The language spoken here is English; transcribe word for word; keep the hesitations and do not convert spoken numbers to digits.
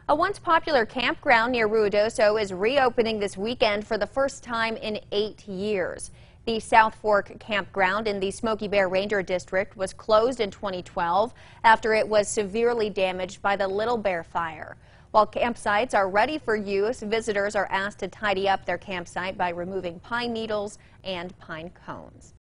A once popular campground near Ruidoso is reopening this weekend for the first time in eight years. The Southfork Campground in the Smoky Bear Ranger District was closed in twenty twelve after it was severely damaged by the Little Bear fire. While campsites are ready for use, visitors are asked to tidy up their campsite by removing pine needles and pine cones.